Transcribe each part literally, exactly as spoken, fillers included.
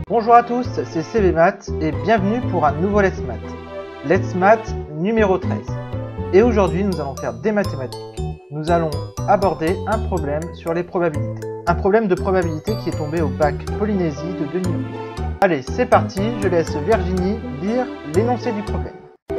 Bonjour à tous, c'est C B Math et bienvenue pour un nouveau Let's Math. Let's Math numéro treize. Et aujourd'hui nous allons faire des mathématiques. Nous allons aborder un problème sur les probabilités. Un problème de probabilité qui est tombé au bac Polynésie de deux mille huit. Allez, c'est parti, je laisse Virginie lire l'énoncé du problème.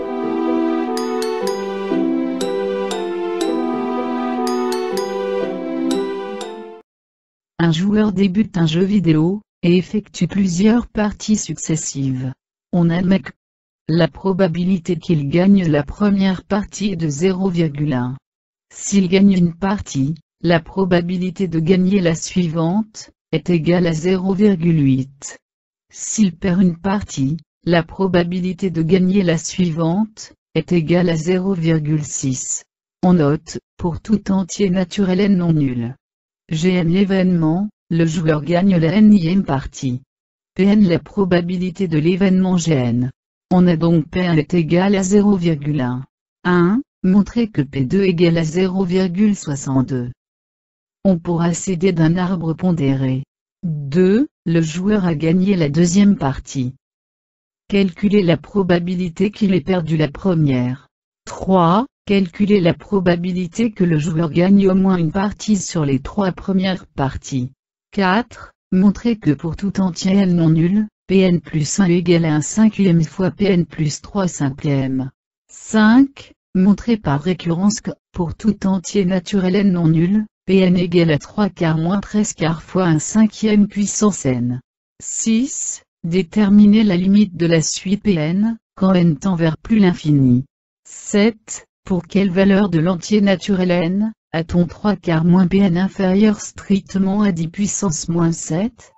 Un joueur débute un jeu vidéo et effectue plusieurs parties successives. On admet que la probabilité qu'il gagne la première partie est de zéro virgule un. S'il gagne une partie, la probabilité de gagner la suivante est égale à zéro virgule huit. S'il perd une partie, la probabilité de gagner la suivante est égale à zéro virgule six. On note, pour tout entier naturel n non nul. Gn l'événement, le joueur gagne la nième partie. Pn la probabilité de l'événement Gn. On a donc P un est égal à zéro virgule un. un. Montrer que P deux égale à zéro virgule soixante-deux. On pourra s'aider d'un arbre pondéré. deux. Le joueur a gagné la deuxième partie. Calculer la probabilité qu'il ait perdu la première. trois. Calculer la probabilité que le joueur gagne au moins une partie sur les trois premières parties. quatre. Montrer que pour tout entier L non nul, Pn plus un égale à un cinquième fois Pn plus trois cinquièmes. cinq. Montrer par récurrence que, pour tout entier naturel n non nul, Pn égale à trois quarts moins treize quarts fois un cinquième puissance n. six. Déterminer la limite de la suite Pn, quand n tend vers plus l'infini. sept. Pour quelle valeur de l'entier naturel n, a-t-on trois quarts moins Pn inférieur strictement à dix puissance moins sept?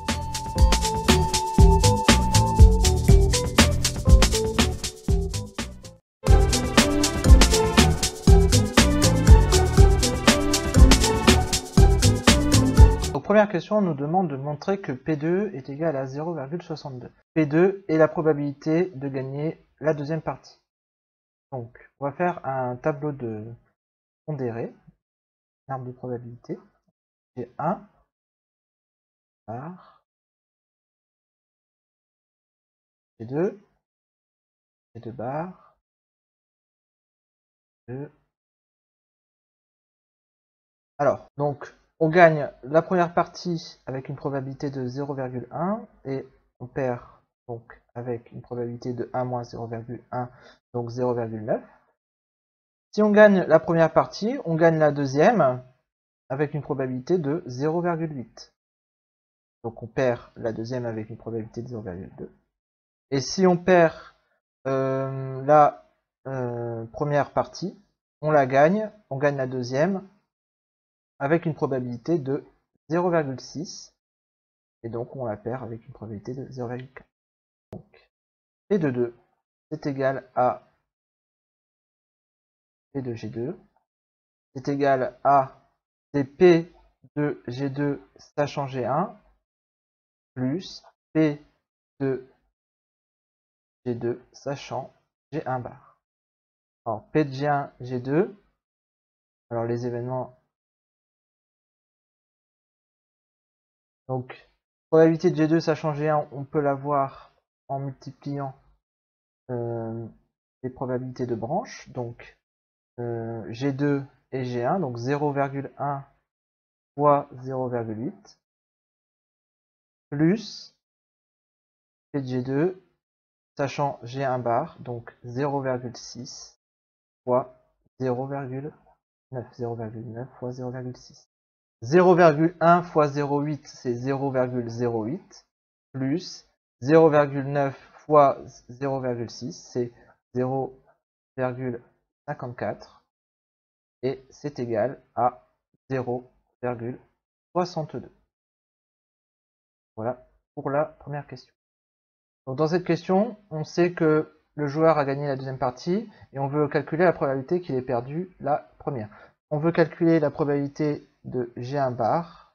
Donc première question, on nous demande de montrer que P deux est égal à zéro virgule soixante-deux. P deux est la probabilité de gagner la deuxième partie. Donc, on va faire un tableau de pondéré, un arbre de probabilité. J'ai un bar, j'ai deux, j'ai deux barres, deux. Alors, donc, on gagne la première partie avec une probabilité de zéro virgule un et on perd donc avec une probabilité de un moins zéro virgule un, donc zéro virgule neuf. Si on gagne la première partie, on gagne la deuxième avec une probabilité de zéro virgule huit. Donc on perd la deuxième avec une probabilité de zéro virgule deux. Et si on perd euh, la euh, première partie, on la gagne, on gagne la deuxième avec une probabilité de zéro virgule six. Et donc on la perd avec une probabilité de zéro virgule quatre. Donc P de deux c'est égal à P de G deux. C'est égal à P de G deux sachant G un plus P de G deux sachant G un bar. Alors P de G un, G deux. Alors les événements. Donc probabilité de G deux sachant G un, on peut l'avoir en multipliant euh, les probabilités de branche. Donc euh, G deux et G un, donc zéro virgule un fois zéro virgule huit plus P de G deux sachant G un bar, donc zéro virgule six fois zéro virgule neuf, zéro virgule neuf fois zéro virgule six. zéro virgule un fois zéro virgule huit, c'est zéro virgule zéro huit, plus zéro virgule neuf fois zéro virgule six, c'est zéro virgule cinquante-quatre, et c'est égal à zéro virgule soixante-deux. Voilà pour la première question. Donc dans cette question, on sait que le joueur a gagné la deuxième partie et on veut calculer la probabilité qu'il ait perdu la première. On veut calculer la probabilité de G un bar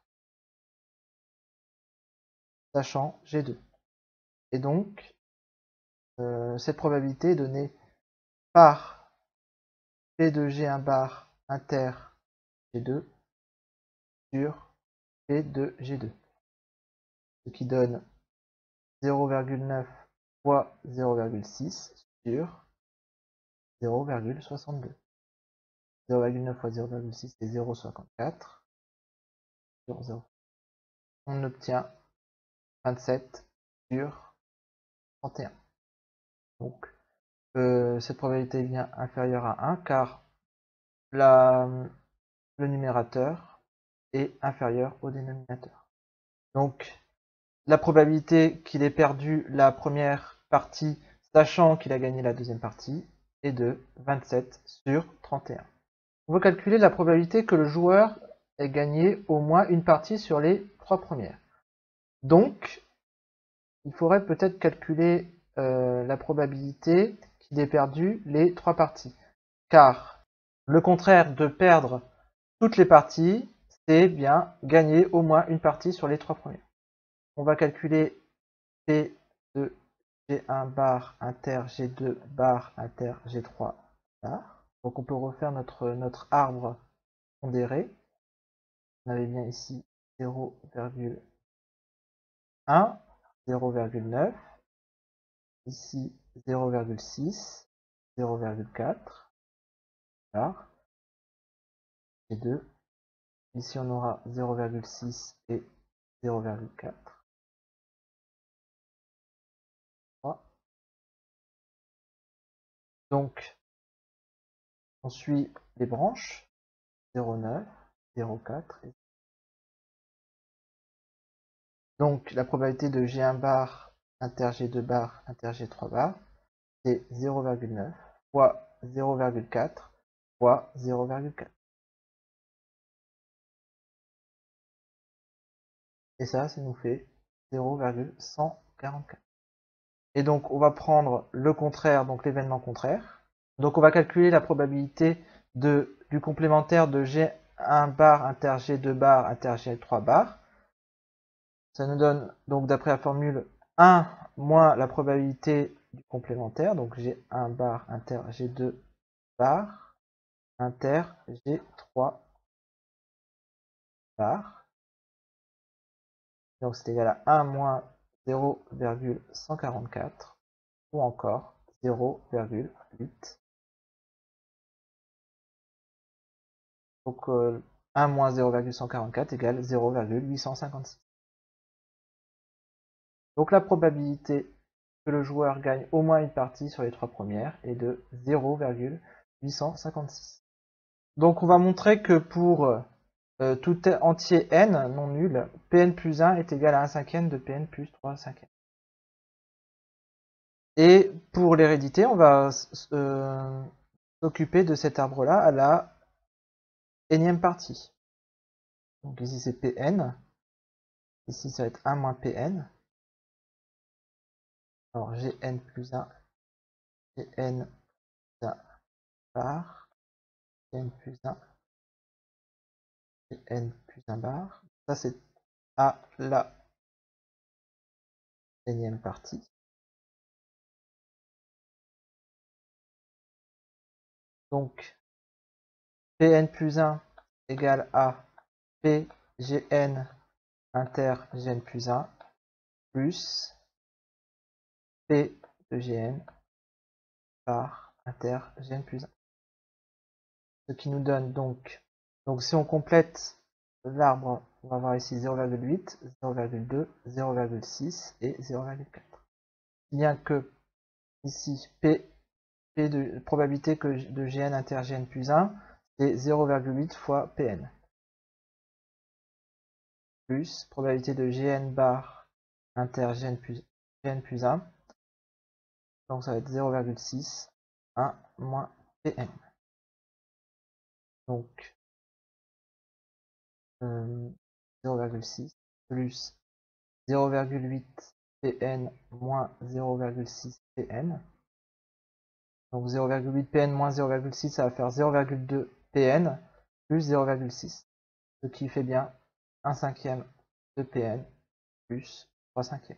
sachant G deux. Et donc, euh, cette probabilité est donnée par P de G un bar inter G deux sur P de G deux. Ce qui donne zéro virgule neuf fois zéro virgule six sur zéro virgule soixante-deux. zéro virgule neuf fois zéro virgule six, c'est zéro virgule cinquante-quatre. Sur zéro. On obtient vingt-sept sur trente et un. Donc, euh, cette probabilité est bien inférieure à un car la, le numérateur est inférieur au dénominateur. Donc, la probabilité qu'il ait perdu la première partie, sachant qu'il a gagné la deuxième partie, est de vingt-sept sur trente et un. On va calculer la probabilité que le joueur ait gagné au moins une partie sur les trois premières. Donc, il faudrait peut-être calculer euh, la probabilité qu'il ait perdu les trois parties. Car le contraire de perdre toutes les parties, c'est bien gagner au moins une partie sur les trois premières. On va calculer P de G un bar inter G deux bar inter G trois bar. Donc on peut refaire notre, notre arbre pondéré. On avait bien ici zéro virgule un, zéro virgule neuf, ici zéro virgule six, zéro virgule quatre, bar, G deux. Ici on aura zéro virgule six et zéro virgule quatre. Donc, on suit les branches zéro virgule neuf, zéro virgule quatre. Et... donc, la probabilité de G un bar inter G deux bar inter G trois bar, c'est zéro virgule neuf fois zéro virgule quatre fois zéro virgule quatre. Et ça, ça nous fait zéro virgule cent quarante-quatre. Et donc, on va prendre le contraire, donc l'événement contraire. Donc, on va calculer la probabilité de, du complémentaire de G un bar inter G deux bar inter G trois bar. Ça nous donne, donc d'après la formule, un moins la probabilité du complémentaire. Donc, G un bar inter G deux bar inter G trois bar. Donc, c'est égal à un moins zéro virgule cent quarante-quatre ou encore zéro virgule huit. Donc, euh, un moins zéro virgule cent quarante-quatre égale zéro virgule huit cent cinquante-six. Donc, la probabilité que le joueur gagne au moins une partie sur les trois premières est de zéro virgule huit cent cinquante-six. Donc, on va montrer que pour euh, tout entier n non nul, Pn plus un est égal à un cinquième de Pn plus trois cinquièmes. Et pour l'hérédité, on va euh, s'occuper de cet arbre-là à la énième partie. Donc ici c'est Pn, ici ça va être un moins Pn. Alors Gn plus un, Gn plus un bar, Gn plus un, Gn plus un bar. Ça c'est à la énième partie. Donc Pn plus un égale à Pgn inter Gn plus un plus P de Gn par inter Gn plus un. Ce qui nous donne donc, donc si on complète l'arbre, on va avoir ici zéro virgule huit, zéro virgule deux, zéro virgule six et zéro virgule quatre. Bien que ici P, P de probabilité que de Gn inter Gn plus un, c'est zéro virgule huit fois Pn. Plus probabilité de Gn bar inter Gn plus, Gn plus un. Donc ça va être zéro virgule six, un moins Pn. Donc euh, zéro virgule six plus zéro virgule huit Pn moins zéro virgule six Pn. Donc zéro virgule huit Pn moins zéro virgule six, ça va faire zéro virgule deux Pn plus zéro virgule six. Ce qui fait bien un cinquième de Pn plus trois cinquièmes.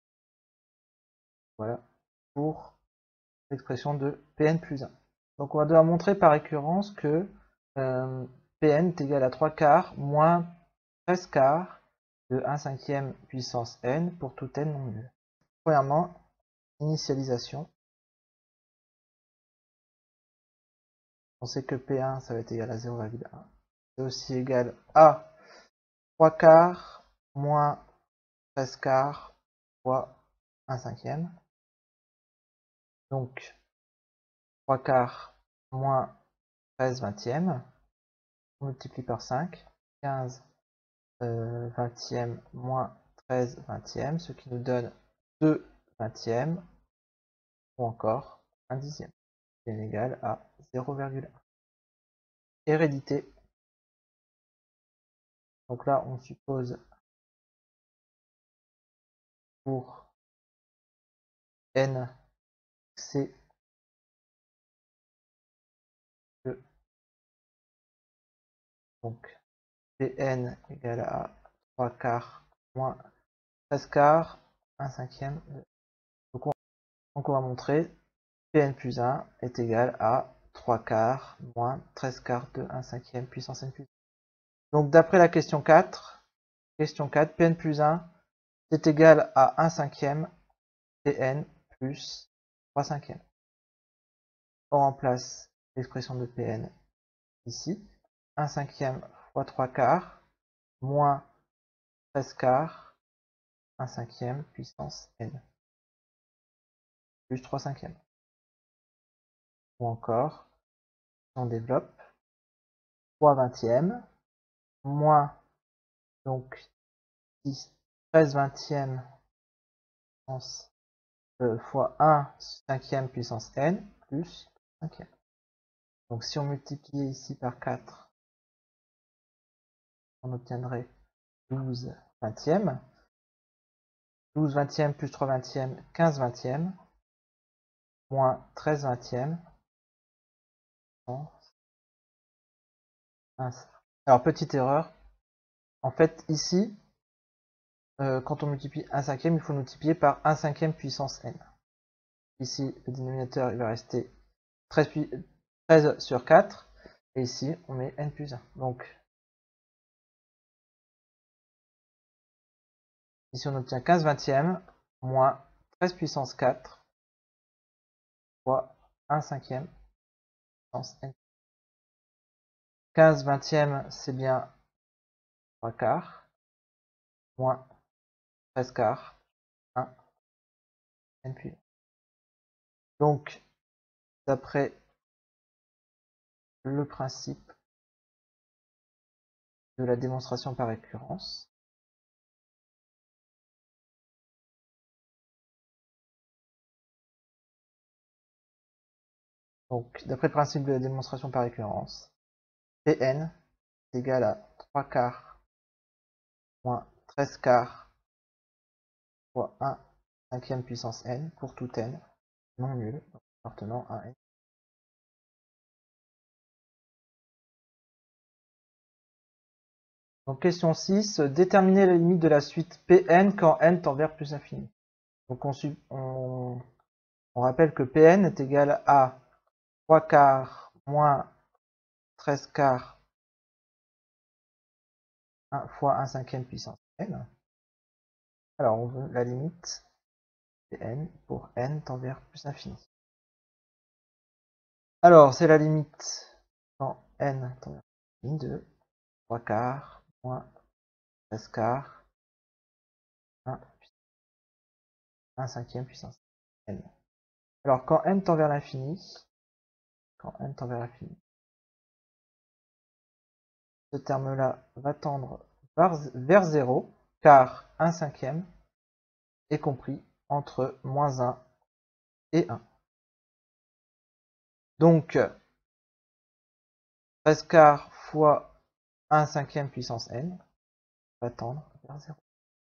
Voilà pour l'expression de Pn plus un. Donc on va devoir montrer par récurrence que euh, Pn est égal à trois quarts moins treize quarts de un cinquième puissance n pour tout n non nul. premièrement, initialisation. On sait que P un, ça va être égal à zéro virgule un. C'est aussi égal à trois quarts moins treize quarts fois un cinquième. Donc, trois quarts moins treize vingtièmes. On multiplie par cinq. quinze euh, vingtièmes moins treize vingtièmes, ce qui nous donne deux vingtièmes, ou encore un dixième, qui est égal à zéro virgule un. Hérédité. Donc là, on suppose pour n, c'est que donc Pn égale à trois quarts moins treize quarts, un cinquième. Donc on, donc on va montrer Pn plus un est égal à trois quarts moins treize quarts de un cinquième puissance n plus un. Donc d'après la question quatre, question quatre, Pn plus un c'est égal à un cinquième Pn plus trois cinquièmes. On remplace l'expression de Pn ici. un cinquième fois trois quarts moins treize quarts, un cinquième puissance n plus trois cinquièmes. Ou encore, on développe trois vingtièmes moins donc treize vingtièmes puissance, euh, fois un cinquième puissance n plus cinquième. Donc si on multipliait ici par quatre, on obtiendrait douze vingtièmes. douze vingtièmes plus trois vingtièmes, quinze vingtièmes, moins treize vingtièmes. Alors petite erreur, en fait ici, euh, quand on multiplie un cinquième, il faut multiplier par un cinquième puissance n. Ici, le dénominateur il va rester treize, treize sur quatre, et ici on met n plus un. Donc ici on obtient quinze vingtièmes moins treize puissance quatre fois un cinquième puissance n. quinze vingtièmes c'est bien trois quarts moins treize quarts, un n plus un. Donc d'après le principe de la démonstration par récurrence, donc d'après le principe de la démonstration par récurrence, Pn est égal à trois quarts moins treize quarts fois un cinquième puissance n pour tout n non nul appartenant à n. Donc question six, déterminer la limite de la suite Pn quand n tend vers plus infini. Donc on, on, on rappelle que Pn est égal à trois quarts moins treize quarts fois un cinquième puissance n. Alors on veut la limite Pn pour n tend vers plus infini. Alors c'est la limite quand n tend vers plus infini de trois quarts moins treize quarts, un cinquième puissance n. Alors quand n tend vers l'infini, quand n tend vers l'infini, ce terme-là va tendre vers zéro, car un cinquième est compris entre moins un et un. Donc, treize quarts fois un cinquième puissance n va tendre vers zéro.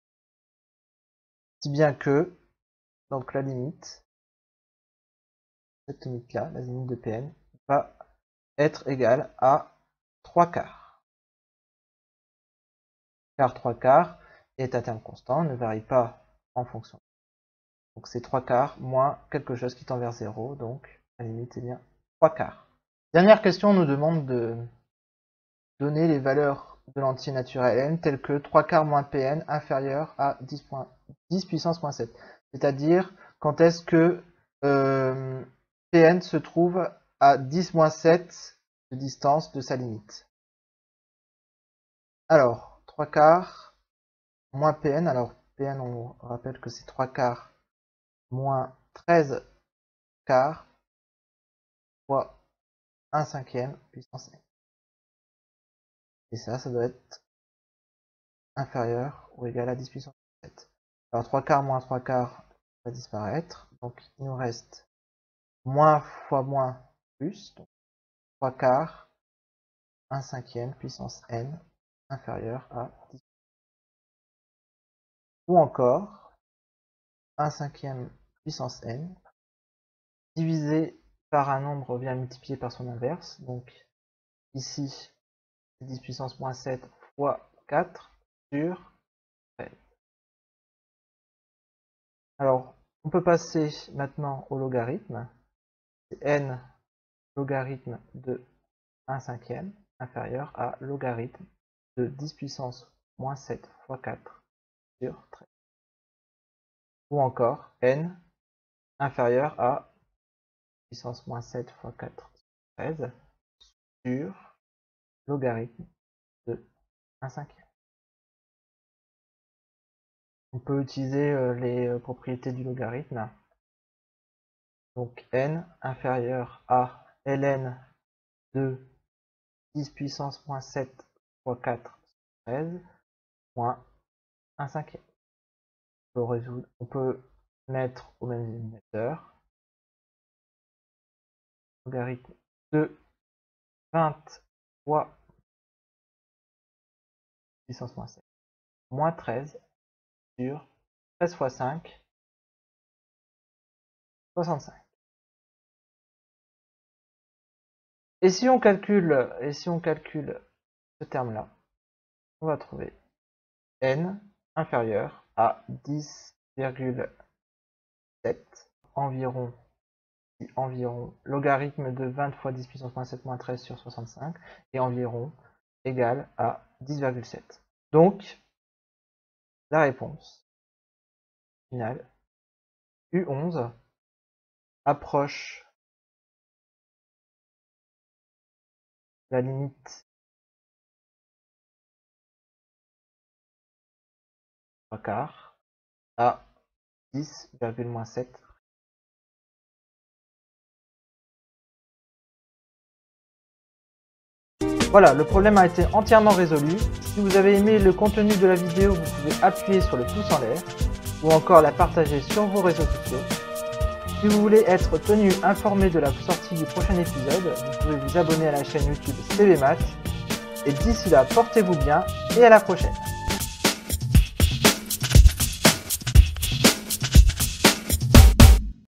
Si bien que, donc la limite, cette limite-là, la limite de Pn, va être égale à trois quarts. Car trois quarts est un terme constant, ne varie pas en fonction. Donc c'est trois quarts moins quelque chose qui tend vers zéro, donc la limite est bien trois quarts. Dernière question, on nous demande de donner les valeurs de l'entier naturel n telles que trois quarts moins Pn inférieur à dix, dix puissance moins sept. c'est-à-dire quand est-ce que euh, Pn se trouve à dix moins sept de distance de sa limite. Alors, trois quarts moins Pn, alors Pn on rappelle que c'est trois quarts moins treize quarts fois un cinquième puissance n. Et ça, ça doit être inférieur ou égal à dix puissance sept. Alors trois quarts moins trois quarts va disparaître, donc il nous reste moins fois moins plus, donc trois quarts, un cinquième puissance n inférieur à dix. Ou encore un cinquième puissance n divisé par un nombre bien multiplié par son inverse, donc ici c'est dix puissance moins sept fois quatre sur treize. Alors on peut passer maintenant au logarithme. C'est n logarithme de un cinquième inférieur à logarithme de dix puissance moins sept fois quatre sur treize. Ou encore n inférieur à puissance moins sept fois quatre sur treize sur logarithme de un cinquième. On peut utiliser euh, les euh, propriétés du logarithme. Donc n inférieur à ln de dix puissance moins sept fois quatre sur treize moins un cinquième. On peut, résoudre, on peut mettre au même dénominateur logarithme de vingt fois puissance moins sept moins treize sur treize fois cinq, soixante-cinq. Et si on calcule, et si on calcule ce terme-là, on va trouver n inférieur à dix virgule sept environ, environ logarithme de vingt fois dix puissance moins sept moins treize sur soixante-cinq et environ égal à dix virgule sept. Donc la réponse finale U onze approche la limite trois quarts à dix virgule sept. Voilà, le problème a été entièrement résolu. Si vous avez aimé le contenu de la vidéo, vous pouvez appuyer sur le pouce en l'air ou encore la partager sur vos réseaux sociaux. Si vous voulez être tenu informé de la sortie du prochain épisode, vous pouvez vous abonner à la chaîne YouTube C B Math. Et d'ici là, portez-vous bien et à la prochaine.